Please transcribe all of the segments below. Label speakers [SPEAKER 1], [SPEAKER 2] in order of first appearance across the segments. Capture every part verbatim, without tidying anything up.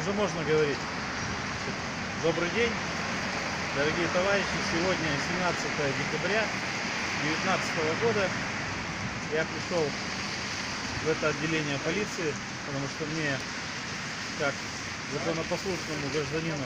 [SPEAKER 1] уже можно говорить. Добрый день, дорогие товарищи. Сегодня семнадцатое декабря две тысячи девятнадцатого года. Я пришел в это отделение полиции, потому что мне, как законопослушному гражданину,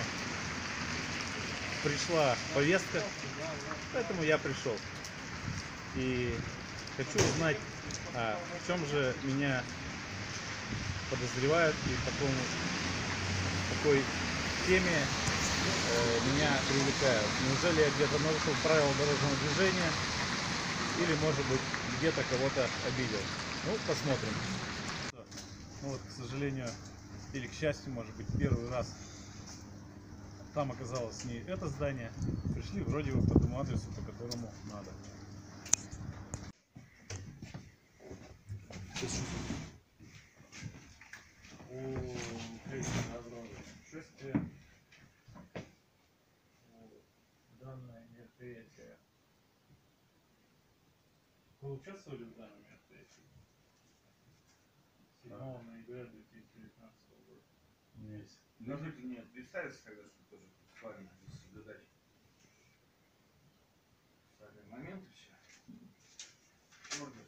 [SPEAKER 1] пришла повестка, поэтому я пришел. И хочу узнать, а в чем же меня подозревают и по какому, какой теме э, меня привлекают. Неужели я где-то нарушил правила дорожного движения или, может быть, где-то кого-то обидел? Ну, посмотрим. Ну вот, к сожалению, или к счастью, может быть, первый раз там оказалось не это здание. Пришли вроде бы по тому адресу, по которому надо. У крестного Авроры шествие. Данное мероприятие. Вы участвовали в данном мероприятии? седьмого ноября две тысячи девятнадцатого года. Есть.
[SPEAKER 2] Можете мне представиться тогда, чтобы тоже правильно соблюдать сами моменты все. Ордер.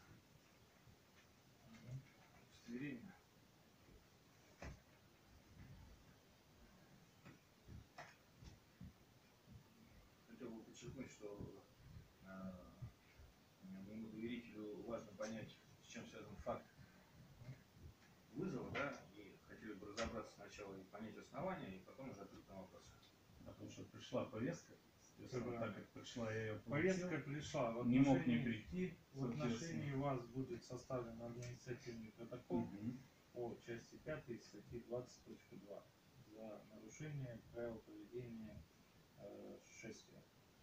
[SPEAKER 2] Удостоверение. Хотел бы подчеркнуть, что э, моему доверителю важно понять, с чем связан факт вызова, да, и хотели бы разобраться сначала и понять основания, и потом уже ответить на вопросы.
[SPEAKER 1] Потому что пришла повестка,
[SPEAKER 3] Да.
[SPEAKER 1] так как пришла, я ее получил,
[SPEAKER 3] Повестка пришла. В
[SPEAKER 1] не мог не
[SPEAKER 3] отношении,
[SPEAKER 1] прийти.
[SPEAKER 3] в отношении вас будет составлен административный протокол
[SPEAKER 1] Угу.
[SPEAKER 3] по части пятой статьи двадцать точка два за нарушение правил поведения э, шествия.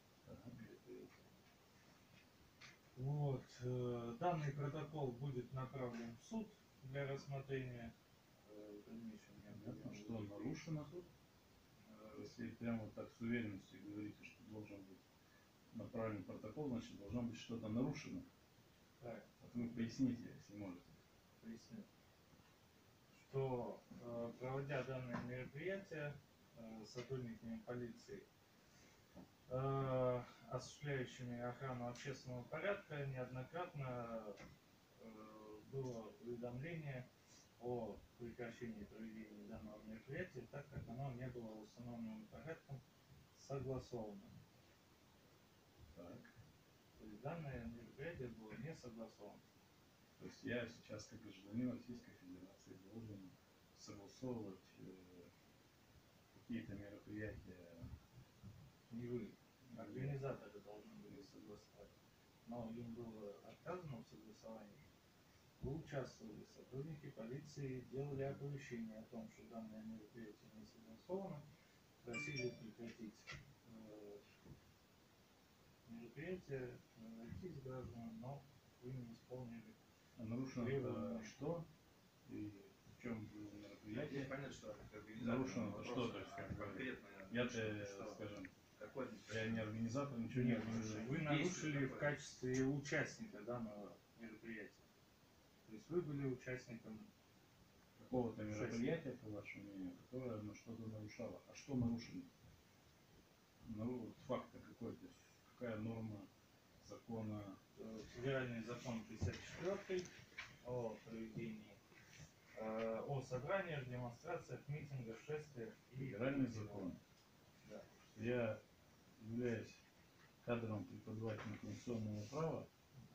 [SPEAKER 3] Вот. Э, данный протокол будет направлен в суд для рассмотрения. Э, в дальнейшем
[SPEAKER 1] Понятно, что нарушено. Если прямо вот так с уверенностью говорите, что должен быть направлен протокол, значит должно быть что-то нарушено.
[SPEAKER 3] Так.
[SPEAKER 1] Вот вы поясните, если можете.
[SPEAKER 3] Поясню, что э, проводя данное мероприятие э, сотрудниками полиции, э, осуществляющими охрану общественного порядка, неоднократно э, было уведомление о прекращении проведения данного мероприятия, так как оно не было установленным порядком согласованным.
[SPEAKER 1] Так.
[SPEAKER 3] То есть данное мероприятие было не согласовано.
[SPEAKER 1] То есть я сейчас, как гражданин Российской Федерации, должен согласовывать э, какие-то мероприятия.
[SPEAKER 3] Не вы, организаторы должны были согласовать, но им было отказано в согласовании. Вы участвовали, сотрудники полиции делали оповещение о том, что данное мероприятие не согласовано, просили прекратить э, мероприятие, разойтись гражданам, но вы не исполнили.
[SPEAKER 1] А нарушено это что? И в чем было мероприятие?
[SPEAKER 2] Понятно, что
[SPEAKER 1] Нарушено что, то есть как бы
[SPEAKER 2] конкретно.
[SPEAKER 1] я-то, скажем,
[SPEAKER 2] какой
[SPEAKER 1] я не организатор, ничего не
[SPEAKER 3] Нет,
[SPEAKER 1] организую.
[SPEAKER 3] вы нарушили в качестве участника данного мероприятия. То есть вы были участником
[SPEAKER 1] Какого-то мероприятия, по вашему мнению, которое ну, что-то нарушало. А что нарушено? Ну, факт какой, то есть какая норма закона?
[SPEAKER 3] Федеральный закон пятьдесят четыре о проведении, э, о собраниях, демонстрациях, митингах, шествиях и
[SPEAKER 1] Федеральный закон.
[SPEAKER 3] Да.
[SPEAKER 1] Я являюсь кадровым преподавателем конституционного права.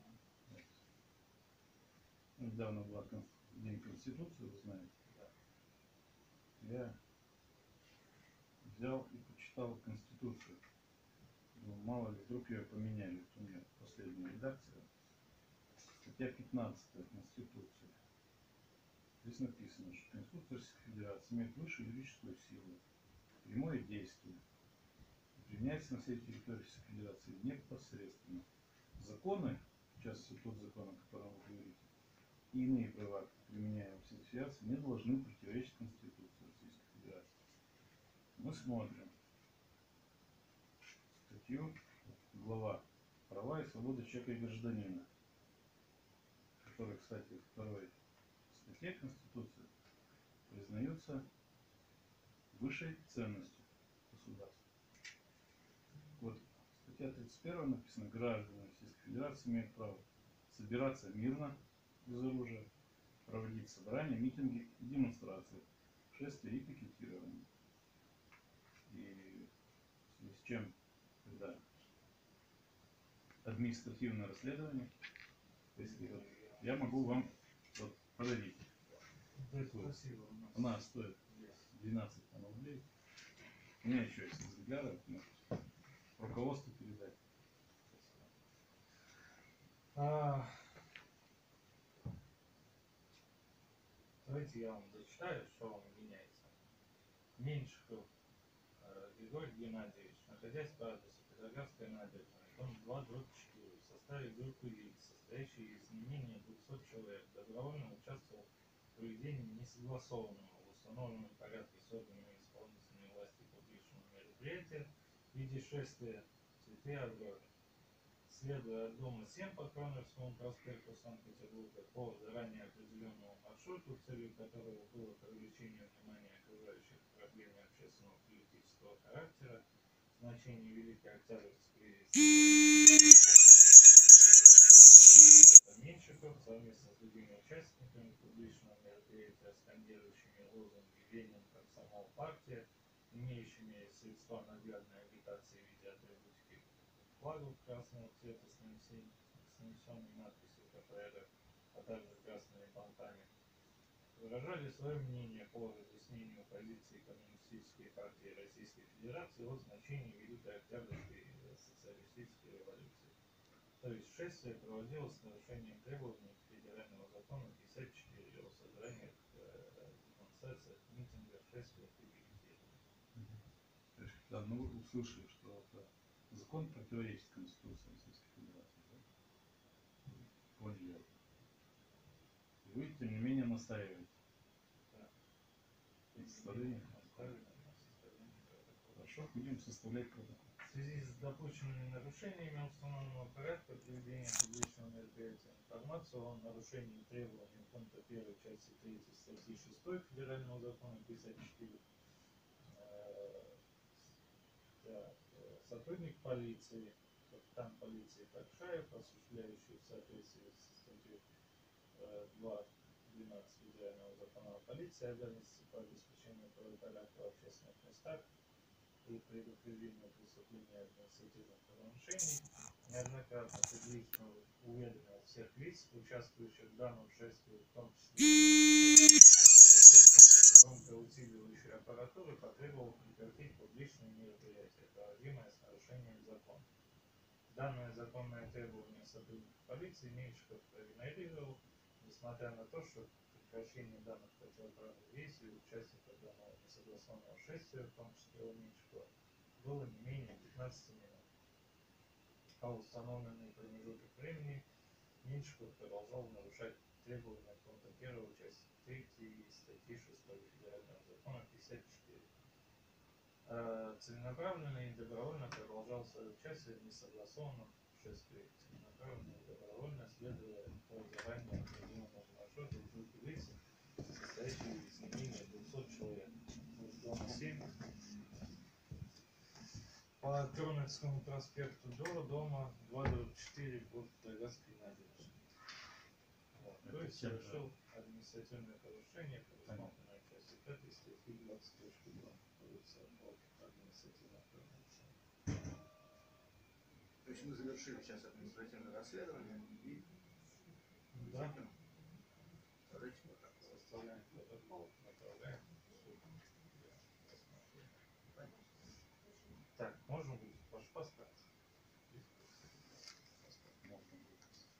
[SPEAKER 1] Недавно был День Конституции, вы знаете.
[SPEAKER 3] Да.
[SPEAKER 1] Я взял и почитал Конституцию. Думаю, мало ли, вдруг ее поменяли. У меня последняя редакция. Статья пятнадцатая Конституции. Здесь написано, что Конституция Российской Федерации имеет высшую юридическую силу, прямое действие, применяется на всей территории Российской Федерации непосредственно. Законы, в частности тот закон, о котором вы говорите, и иные права, применяемые в Российской Федерации, не должны противоречить Конституции Российской Федерации. Мы смотрим статью, глава «Права и свободы человека и гражданина», которая, кстати, в второй статье Конституции признаются высшей ценностью государства. Вот статья тридцать первая написано: граждане Российской Федерации имеют право собираться мирно, без оружия, проводить собрания, митинги и демонстрации, шествия и пикетирование. И в связи с чем, когда административное расследование, если вот, я могу вам вот подарить.
[SPEAKER 3] Да,
[SPEAKER 1] такую.
[SPEAKER 3] спасибо. У нас
[SPEAKER 1] Она стоит
[SPEAKER 3] есть.
[SPEAKER 1] двенадцать рублей. У меня еще есть экземпляры, может, руководству передать.
[SPEAKER 3] А, давайте я вам зачитаю, что вам меняется. Меньшиков э, Григорий Геннадьевич, находясь по адресу Петроградская набережная, дом два, дробь четыре, в составе группы лиц, состоящей из не менее двухсот человек, добровольно участвовал в проведении несогласованного в установленном порядке с органами исполнительной власти публичного мероприятия в виде шествия «Цветы Авроры». Следуя от дома семь по Кронерскому проспекту Санкт-Петербурга по заранее определенному маршруту, целью которого было привлечение внимания окружающих к проблеме общественного политического характера, значение Великой Октябрьской Меньшиков совместно с другими участниками публичного мероприятия, скандирующими лозунги «Ленин, комсомол, партия», имеющими средства наглядной агитации в виде атрибутики флагов красного цвета с нанесенной, с нанесенной надписью КПРФ, а также красными понтами, выражали свое мнение по разъяснению позиции Коммунистической партии Российской Федерации о значении Великой Октябрьской социалистической революции. То есть шествие проводилось с нарушением требований федерального закона пятьдесят четыре о собраниях, э, демонстрациях, митингах, шествиях и пикетированиях.
[SPEAKER 1] То есть, да, ну вы услышали, что это закон противоречит Конституции Российской Федерации, да? Поняли это. И вы, тем не менее, настаиваете.
[SPEAKER 3] Да.
[SPEAKER 1] На составлении.
[SPEAKER 3] Оставили на составление протокола.
[SPEAKER 1] Хорошо, будем составлять протокол.
[SPEAKER 3] В связи с допущенными нарушениями установленного порядка проведения публичного мероприятия информацию о нарушении требований пункта первой части третьей статьи шестой Федерального закона пятьдесят четыре, э, да, э, сотрудник полиции, капитан полиции Такшаев, осуществляющий в соответствии с статьей э, два двенадцать Федерального закона о полиции обязанности по обеспечению правопорядка в общественных местах и предупреждению преступления административных правонарушений, неоднократно публично уведомил всех лиц, участвующих в данном шествии, в том числе громко усиливающей аппаратуры, потребовал прекратить публичные мероприятия, проводимые с нарушением закона. Данное законное требование сотрудников полиции Меньшиков проигнорировал, несмотря на то, что прекращение данных противоправных действий участников данного несогласованного шествия, в том числе у Меньшикова, было не менее пятнадцати минут. А в установленный промежуток времени Меньшиков продолжал нарушать требования пункта первой части третьей статьи шестой Федерального закона пятьдесят четыре. Э, целенаправленно и добровольно продолжал свое участие в несогласованном шествии, целенаправленно и добровольно следуя по заранее определенному маршруту в группе лиц, состоящей из не менее двухсот человек. От дома семь по Тронецкому проспекту до дома два четыре по Петроградской набережной. Вот. То
[SPEAKER 1] Это
[SPEAKER 3] есть
[SPEAKER 1] чем
[SPEAKER 3] совершил административное нарушение, предусмотренное частью пятой статьи двадцать точка два Кодекса о административных правонарушениях.
[SPEAKER 2] То есть мы завершили сейчас административное расследование и
[SPEAKER 3] Да.
[SPEAKER 2] действительно давайте протокол.
[SPEAKER 3] Составляем протокол, направляем в суд для рассмотрения.
[SPEAKER 2] Понятно.
[SPEAKER 3] Так, можно будет ваш паспорт?
[SPEAKER 1] Паспорт можно будет.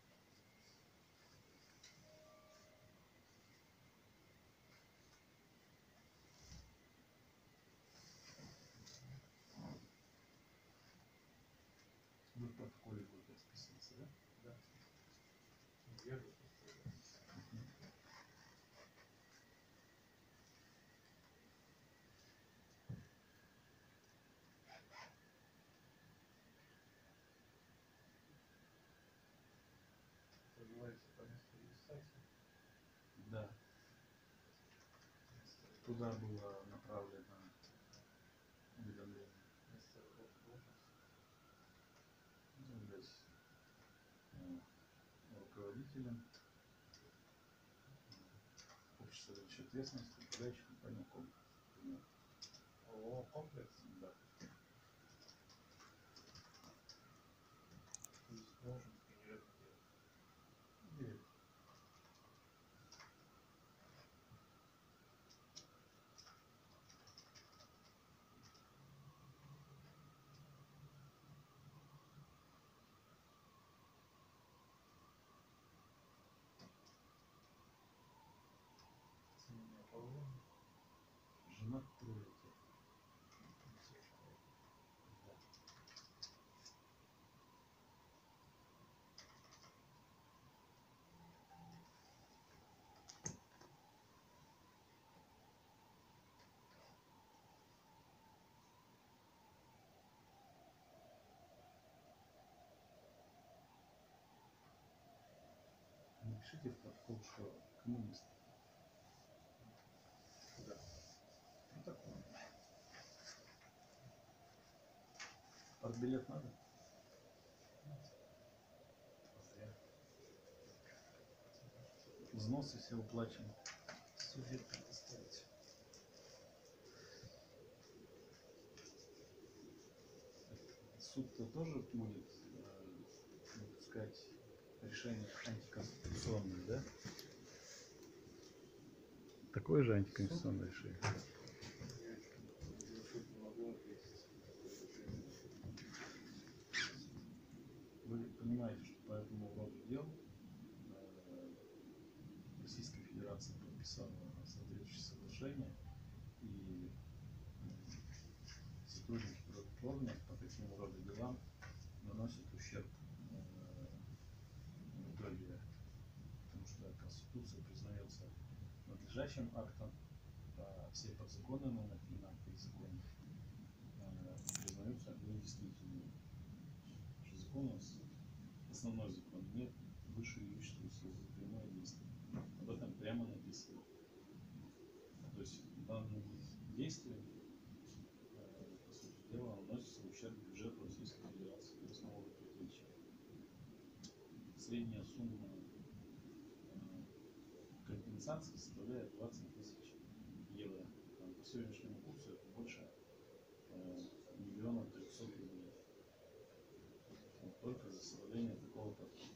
[SPEAKER 1] Вы в протоколе будете расписываться, да?
[SPEAKER 3] Да. Я бы поставил. Называется по месту регистрации.
[SPEAKER 1] Да. Туда было направлено следующей ответственности управляющей компании комплекс. Например.
[SPEAKER 3] ООО «Комплекс».
[SPEAKER 1] Да.
[SPEAKER 3] То есть должен генеральный директор.
[SPEAKER 1] Или
[SPEAKER 3] Семейное положение.
[SPEAKER 1] жена трое детей. Да. Напишите в протокол, что коммунист.
[SPEAKER 2] Да.
[SPEAKER 1] Протокол. Партбилет надо? Зря. Взносы все уплачены.
[SPEAKER 3] Суде предоставить.
[SPEAKER 1] Суд-то тоже будет э, выпускать решение антиконституционное, да? Такое же антиконституционное решение.
[SPEAKER 3] Я суд не могу ответить.
[SPEAKER 1] Вы понимаете, что по этому роду дел э, Российская Федерация подписала соответствующее соглашение, и сотрудники других органов по таким роду делам наносят ущерб э, в итоге, потому что Конституция признается надлежащим актом, а все подзаконные нормативные акты и законы э, признаются недействительными. Что закон у нас основной закон имеет высшую юридическую силу, прямое действие. Об этом прямо написано. То есть данные действия, э, по сути дела, наносятся ущерб бюджету Российской Федерации без налоговых плательщиков. Средняя сумма э, компенсации составляет двадцать тысяч евро. А по сегодняшнему курсу это больше э, миллиона трехсот рублей. Вот только за соблюдение такого подхода.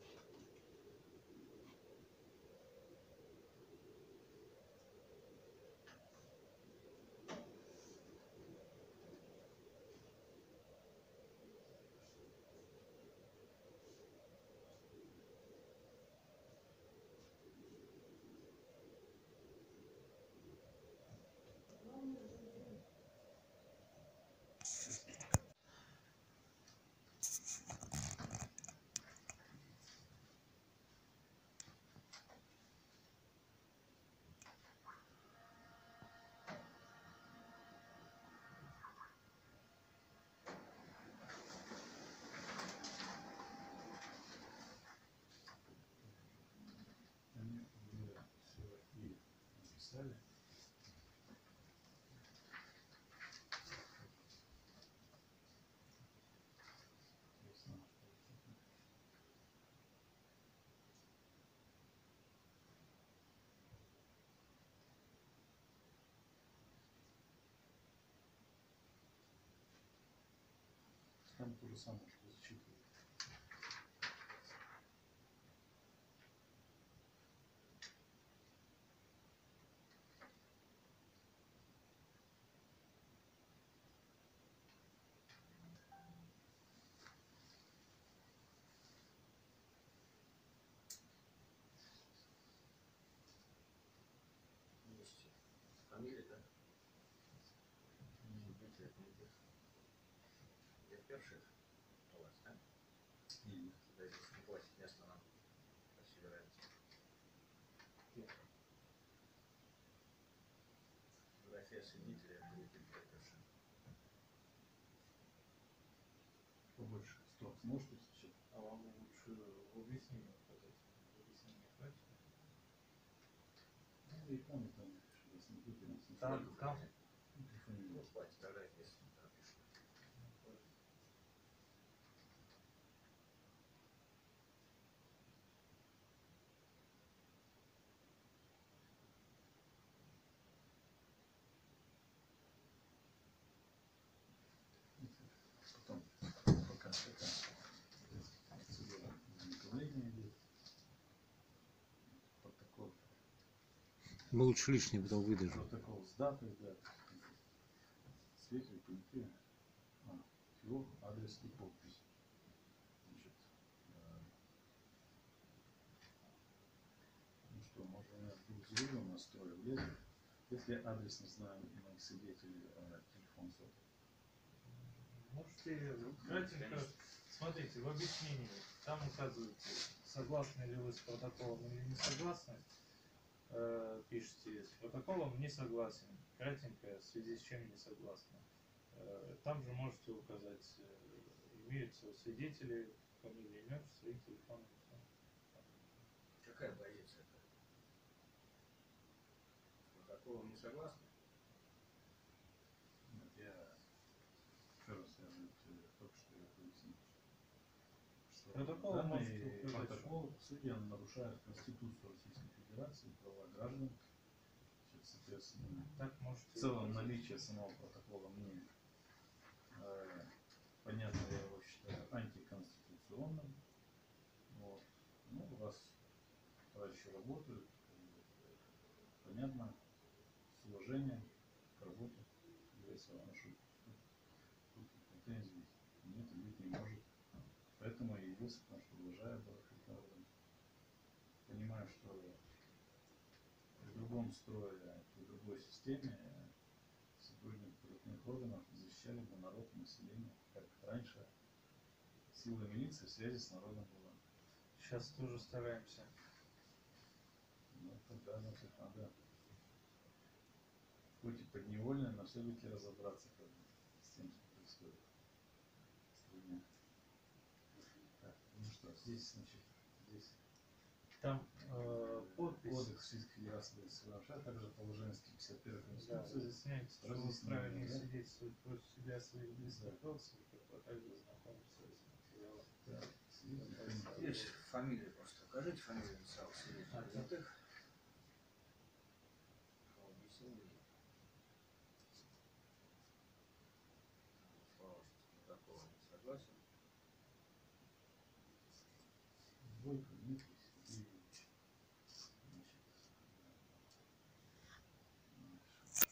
[SPEAKER 1] Они уже все и написали. Соответственно, там то же самое, что зачитывают.
[SPEAKER 2] Есть фамилия, да? Дмитрий, Дмитрий. Я вперше у вас, да?
[SPEAKER 1] Нет.
[SPEAKER 2] Когда здесь не платить место нам собирается. Фотография свидетеля, это будет вперше.
[SPEAKER 1] Побольше. Сто. Можете сейчас?
[SPEAKER 3] А вам лучше в объяснение указать. В объяснение хватит.
[SPEAKER 1] Ну и там, и там. Если не будет, у нас не
[SPEAKER 3] Там,
[SPEAKER 1] хватит.
[SPEAKER 3] там.
[SPEAKER 1] Ну, фамилию.
[SPEAKER 2] Ну, хватит, тогда здесь напишу.
[SPEAKER 1] такая. То есть процедура возникновения идет. Протокол.
[SPEAKER 4] Мы лучше лишний потом выдержим.
[SPEAKER 1] Протокол с датой, да. Свидетель, понятые. А, его адрес и подпись. Значит, э, ну что, можно я друг с другом настрою влезу. Если я адрес не знаю моих свидетелей, а телефон сотовый.
[SPEAKER 3] Можете кратенько, смотрите, в объяснении, там указываете, согласны ли вы с протоколом или не согласны. Э, пишите, с протоколом не согласен, кратенько, в связи с чем не согласны. Э, там же можете указать, э, имеются у свидетелей фамилия, имя, отчество и телефон.
[SPEAKER 2] Какая позиция? С протоколом не согласны?
[SPEAKER 1] Нет, я еще раз я вот, э, только что я пояснил, что
[SPEAKER 3] Протокол
[SPEAKER 1] данный
[SPEAKER 3] можете указать,
[SPEAKER 1] протокол, по сути, он нарушает Конституцию Российской Федерации, права граждан. Значит, соответственно,
[SPEAKER 3] Так можете
[SPEAKER 1] в целом
[SPEAKER 3] указать.
[SPEAKER 1] наличие самого протокола мне э, понятно, я его считаю антиконституционным. Вот. Ну, у вас товарищи работают, как бы, э, понятно, с уважением к работе, я с вами ношу. Тут претензий нет и быть не может. Поэтому я явился, потому что уважаю Барахат народа. Понимаю, что при другом строе, при другой системе сотрудники правоохранительных органов защищали бы народ и население, как раньше сила милиции в связи с народом была.
[SPEAKER 3] Сейчас тоже стараемся.
[SPEAKER 1] Ну, тогда значит, надо хоть и подневольно, но все-таки разобраться как бы, с тем, что происходит в стране. Так, ну что, здесь, значит, здесь
[SPEAKER 3] Там э, подпись.
[SPEAKER 1] Кодекс Российской Федерации США, также положение сто пятьдесят первой
[SPEAKER 3] Да,
[SPEAKER 1] Конституции.
[SPEAKER 3] разъясняется, что вы
[SPEAKER 1] Разъяснение,
[SPEAKER 3] вправе
[SPEAKER 1] да?
[SPEAKER 3] свидетельствовать против себя своих близких
[SPEAKER 1] Да.
[SPEAKER 3] родственников, а также знакомиться с материалом.
[SPEAKER 1] Да, свидетель, понятно.
[SPEAKER 2] Здесь фамилию просто укажите, фамилию написал свидетель
[SPEAKER 3] Ага.
[SPEAKER 2] понятых. Объяснили. Слава, что с протоколом не согласен.
[SPEAKER 1] Бойко Дмитрий Сергеевич. Значит, дальше.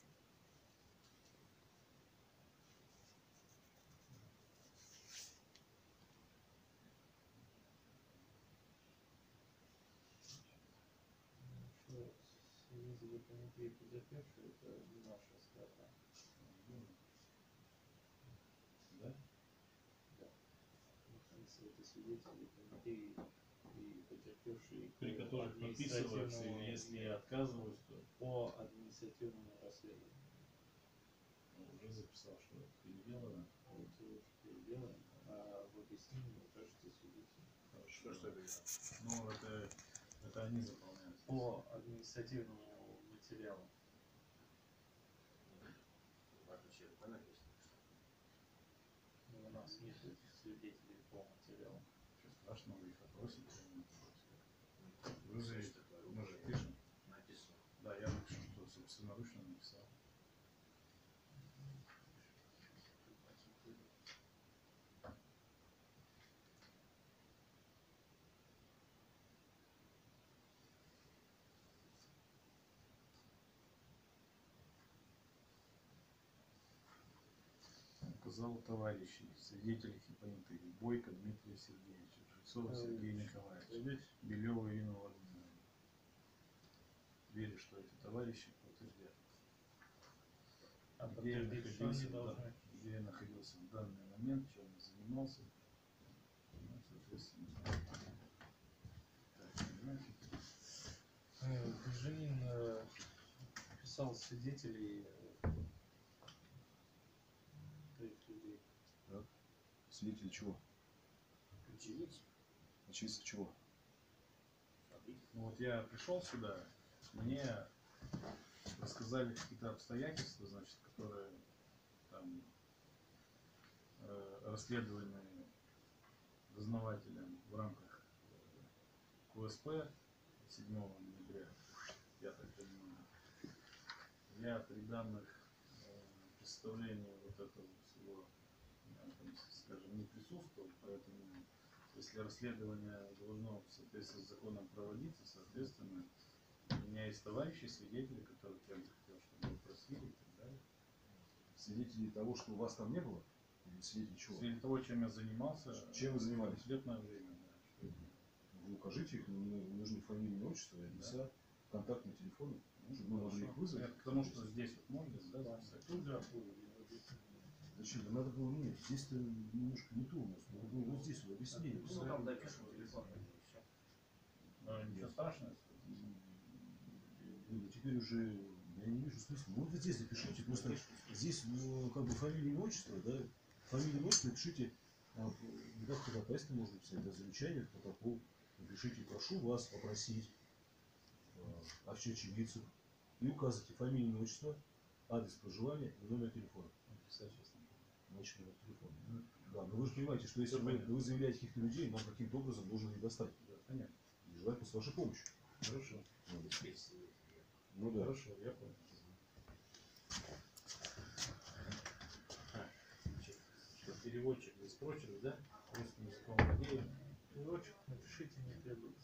[SPEAKER 3] Еще свидетели понятые и потерпевшие, это не наша сторона.
[SPEAKER 1] Да?
[SPEAKER 3] Да. Находятся это свидетели понятые и потерпевшие
[SPEAKER 1] При
[SPEAKER 3] по
[SPEAKER 1] которых подписывается,
[SPEAKER 3] административному-
[SPEAKER 1] или если я отказываюсь, то
[SPEAKER 3] по административному расследованию.
[SPEAKER 1] ну, уже записал, что переделано.
[SPEAKER 3] Вот уже переделаем, а в объяснении укажете свидетелей.
[SPEAKER 2] Что, что это?
[SPEAKER 1] Ну, это, это они заполняют.
[SPEAKER 3] По административному материалу.
[SPEAKER 2] Важно, что это написано.
[SPEAKER 3] Но у нас нет этих свидетелей по материалу.
[SPEAKER 1] Что страшного, вы их опросите. Вы
[SPEAKER 2] Вы
[SPEAKER 1] же,
[SPEAKER 2] что такое?
[SPEAKER 1] мы же пишем.
[SPEAKER 2] Написано.
[SPEAKER 1] Да, я напишу, что собственноручно написал. Указал товарищей, свидетелей и понятых. Бойко Дмитрия Сергеевича, Жильцова Сергея Николаевича, Белева Ирину Владимировну. Верю, что эти товарищи подтвердят.
[SPEAKER 3] А
[SPEAKER 1] Где я
[SPEAKER 3] подтвердить, что они
[SPEAKER 1] находился, да,
[SPEAKER 3] должны?
[SPEAKER 1] где я находился в данный момент, чем я занимался. Ну, соответственно. Так, значит,
[SPEAKER 3] Э, Гражданин э, писал свидетелей э, трех людей.
[SPEAKER 4] Свидетели чего?
[SPEAKER 2] Очевидцы.
[SPEAKER 4] Очевидцы чего?
[SPEAKER 2] События.
[SPEAKER 1] ну вот я пришел сюда, мне рассказали какие-то обстоятельства, значит, которые там э, расследованы дознавателем в рамках э, КУСП седьмого ноября, я так понимаю. Я при данных э, представлении вот этого всего э, там, скажем, не присутствовал, поэтому если расследование должно в соответствии с законом проводиться, соответственно, у меня есть товарищи, свидетели, которых я бы хотел, чтобы просили и так далее.
[SPEAKER 4] Свидетели того, что у вас там не было? Или свидетели чего?
[SPEAKER 1] Свидетели того, чем я занимался,
[SPEAKER 4] Чем вы
[SPEAKER 1] в
[SPEAKER 4] занимались?
[SPEAKER 1] конкретное время, да, что это.
[SPEAKER 4] Вы укажите их, мне нужны фамилии, имя, отчество, адреса, контактные телефоны, чтобы мы могли их вызвать.
[SPEAKER 1] Это потому что здесь вот можно, да, записать.
[SPEAKER 3] Тут же оттуда.
[SPEAKER 4] Зачем? Да надо было нет. Здесь-то немножко не то у нас. Надо было вот здесь вот объяснение.
[SPEAKER 2] Ну, там допишем телефон, и все.
[SPEAKER 1] Но ничего страшного.
[SPEAKER 4] Ну, теперь уже я не вижу смысла. Ну, вот здесь запишите, просто здесь, ну, как бы фамилия, имя, отчество, да, фамилия, имя, отчество, напишите, а, ну, как ходатайство можно писать, да, замечание в протокол, напишите, прошу вас попросить а, очевидцев и указывайте фамилию, имя, отчество, адрес проживания и номер телефона. Значит, номер телефона. Да, но вы же понимаете, что если вы, вы заявляете каких-то людей, нам каким-то образом нужно их достать.
[SPEAKER 1] Да, понятно.
[SPEAKER 4] И желательно с вашей помощью.
[SPEAKER 1] Хорошо.
[SPEAKER 4] Ну, ну да.
[SPEAKER 1] Хорошо, я понял.
[SPEAKER 3] Значит, что переводчик без прочего, да? Русским языком владеет. Переводчик напишите, не требуется.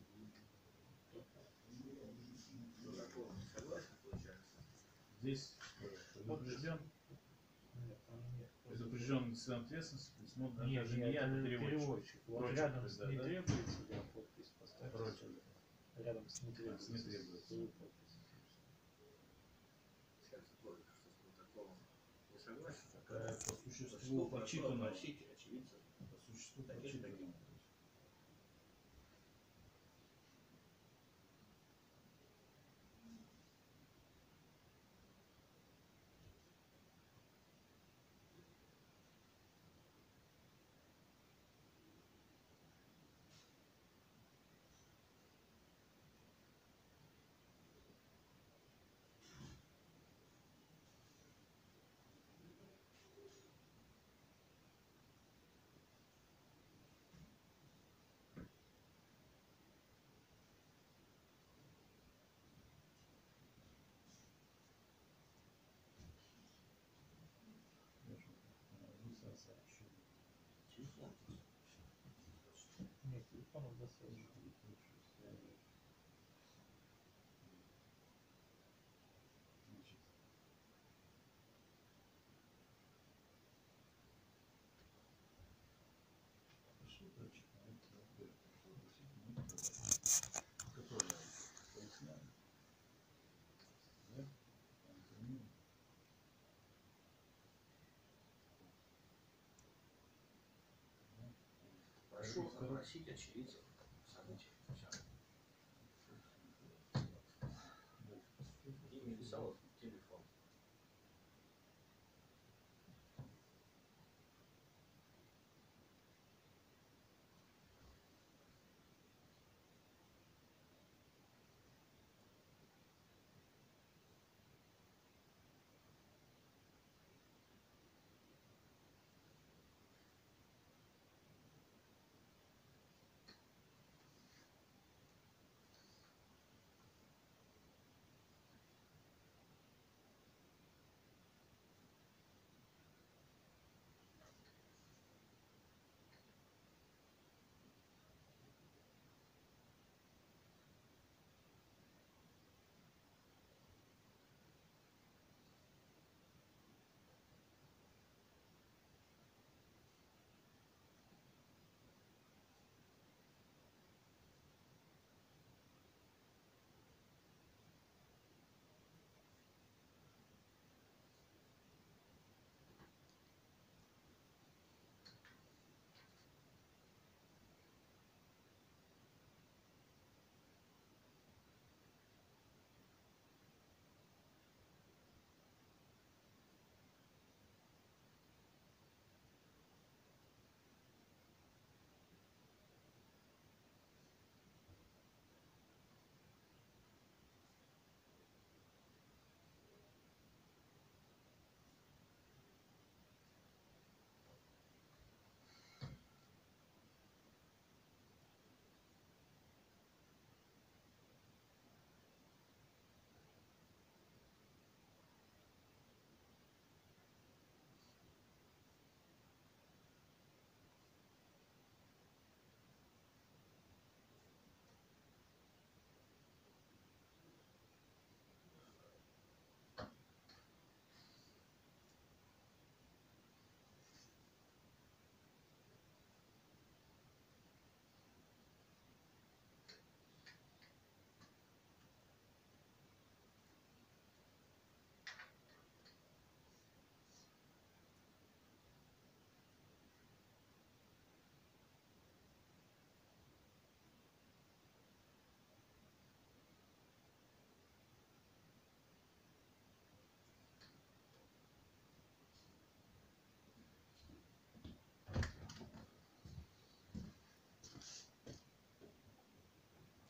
[SPEAKER 2] Протокол согласен, получается?
[SPEAKER 1] Здесь предупрежден,
[SPEAKER 3] Нет, там нет.
[SPEAKER 1] предупрежден несет ответственность, письмо, да,
[SPEAKER 3] Нет,
[SPEAKER 1] даже
[SPEAKER 3] нет,
[SPEAKER 1] не я,
[SPEAKER 3] это
[SPEAKER 1] а переводчик.
[SPEAKER 3] переводчик. Вот
[SPEAKER 1] Прочерк,
[SPEAKER 3] рядом с
[SPEAKER 1] да,
[SPEAKER 3] не
[SPEAKER 1] да?
[SPEAKER 3] требуется, да, подпись поставьте.
[SPEAKER 1] Прочерк.
[SPEAKER 3] Рядом с не требуется.
[SPEAKER 1] не требуется.
[SPEAKER 3] свою подпись.
[SPEAKER 2] Скажется только, что с протоколом не согласен.
[SPEAKER 1] Такая по
[SPEAKER 2] Что
[SPEAKER 1] существу
[SPEAKER 2] прошу
[SPEAKER 1] прочитанная.
[SPEAKER 2] опросить очевидцев.
[SPEAKER 1] По существу
[SPEAKER 2] Таких,
[SPEAKER 1] прочитанная.
[SPEAKER 2] таких. Телефон.
[SPEAKER 3] Нет, телефонов достаточно.
[SPEAKER 1] Значит, хорошо, прочитаем. Которое поясняем. Да? Антоним.
[SPEAKER 2] Прошу опросить очевидцев событий. Все. Имя Исаев, телефон.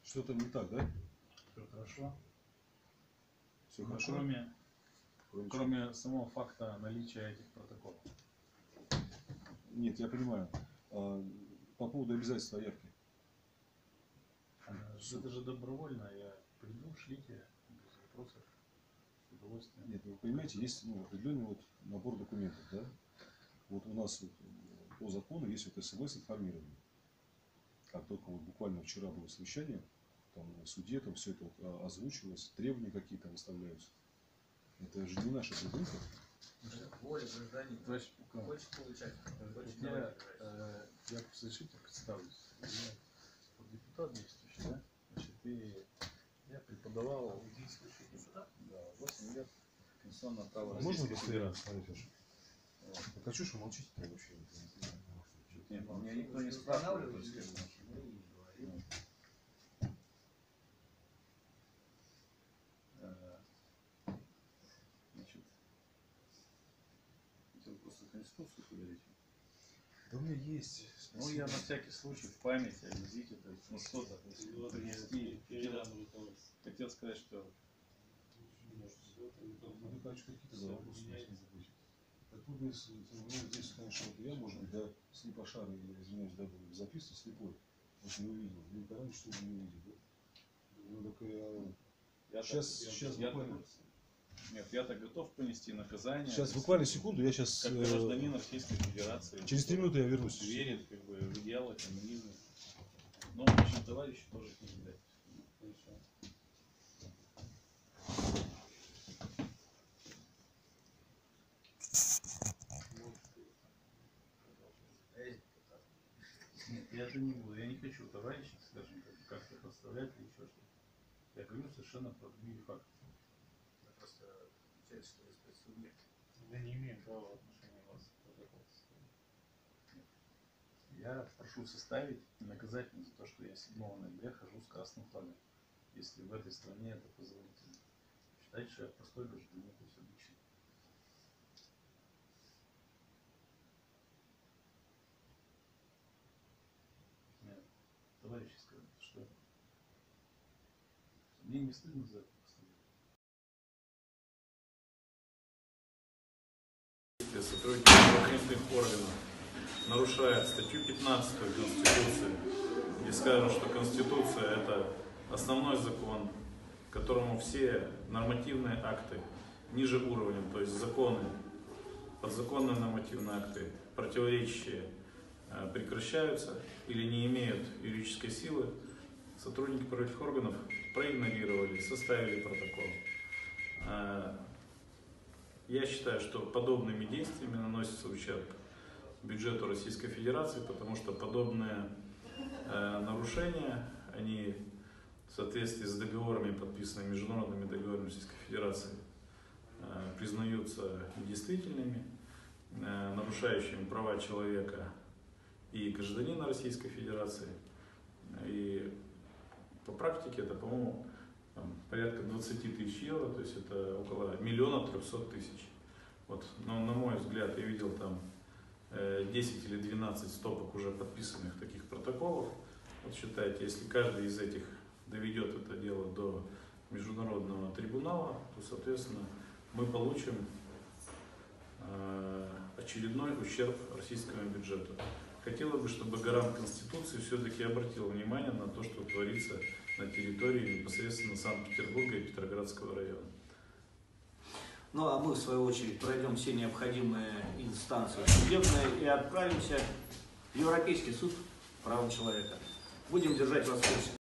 [SPEAKER 4] Что-то не так, да?
[SPEAKER 1] Все хорошо.
[SPEAKER 4] Все
[SPEAKER 1] Ну,
[SPEAKER 4] хорошо?
[SPEAKER 1] Кроме,
[SPEAKER 4] Кроме чего?
[SPEAKER 1] кроме самого факта наличия этих протоколов.
[SPEAKER 4] Нет, я понимаю. А, по поводу обязательства явки.
[SPEAKER 1] Э, Это же добровольно. Я приду, шлите, без вопросов, с удовольствием.
[SPEAKER 4] Нет, вы понимаете, есть ну, определенный вот набор документов, да? Вот у нас вот, по закону есть вот СМС-информирование. Как только вот буквально вчера было совещание, там в суде там все это вот а, озвучивалось, требования какие-то выставляются. Это же не наша придумка.
[SPEAKER 5] Воля гражданина.
[SPEAKER 1] Товарищ
[SPEAKER 5] Хочешь получать? Хочешь
[SPEAKER 1] Я,
[SPEAKER 5] давать.
[SPEAKER 1] э, я разрешите представлюсь. Я депутат действующий, да? Значит, и я преподавал да, восемь лет конституционного права.
[SPEAKER 4] Можно
[SPEAKER 1] Российской
[SPEAKER 4] быстрее раз,
[SPEAKER 1] Федерации.
[SPEAKER 4] Смотри, Феша? Я хочу, что молчите там вообще.
[SPEAKER 1] Нет, меня никто не спрашивает. то есть, как бы, ну, э, Значит, хотел просто Конституцию поговорить.
[SPEAKER 4] Да у меня есть.
[SPEAKER 1] Ну, я на всякий случай в память о визите, то есть, ну, что-то принести. Хотел сказать, что
[SPEAKER 4] Ну, конечно, какие-то да, вопросы у нас не забыть. Так трудно, если, ну, здесь, конечно, вот я, может быть, да, слепошар, я извиняюсь, да, был записан слепой, вот не увидел. Виктор Иванович что-то не увидел, да? Ну, так я...
[SPEAKER 1] я
[SPEAKER 4] Сейчас,
[SPEAKER 1] так-
[SPEAKER 4] сейчас
[SPEAKER 1] я
[SPEAKER 4] буквально...
[SPEAKER 1] так- нет, я так готов понести наказание.
[SPEAKER 4] Сейчас буквально секунду, я сейчас...
[SPEAKER 1] Как гражданин Российской Федерации.
[SPEAKER 4] Через три минуты я вернусь.
[SPEAKER 1] Верит как бы в идеалы коммунизма. Но, в общем, товарищи тоже не видать. Нет, я это не буду. Я не хочу товарищей, скажем, как- как-то подставлять или еще что-то. Я говорю совершенно про другие факты.
[SPEAKER 5] Я просто отвечаю, что я спецсубъект.
[SPEAKER 3] Я не имею права в отношении вас протокол составить.
[SPEAKER 1] Я прошу составить наказательно за то, что я седьмого ноября хожу с красным флагом. Если в этой стране это позволительно. Считайте, что я простой гражданин, то есть обычный. Нет, товарищи сказали, что это? Мне не стыдно за это постоянно. Сотрудники правоохранительных органов нарушает статью пятнадцатую Конституции, где сказано, что Конституция – это основной закон, которому все нормативные акты ниже уровнем, то есть законы, подзаконные нормативные акты, противоречащие, прекращаются или не имеют юридической силы. Сотрудники правоохранительных органов проигнорировали, составили протокол. Я считаю, что подобными действиями наносится ущерб бюджету Российской Федерации, потому что подобные э, нарушения, они в соответствии с договорами, подписанными международными договорами Российской Федерации, э, признаются недействительными, э, нарушающими права человека и гражданина Российской Федерации. И по практике это, по-моему, там, порядка двадцати тысяч евро, то есть это около миллиона трехсот тысяч. Вот, но на мой взгляд, я видел там э, десять или двенадцать стопок уже подписанных таких протоколов. Вот считайте, если каждый из этих доведет это дело до международного трибунала, то, соответственно, мы получим э, очередной ущерб российскому бюджету. Хотелось бы, чтобы гарант Конституции все-таки обратил внимание на то, что творится на территории непосредственно Санкт-Петербурга и Петроградского района.
[SPEAKER 2] Ну а мы, в свою очередь, пройдем все необходимые инстанции судебные и отправимся в Европейский суд прав человека. Будем держать вас в курсе.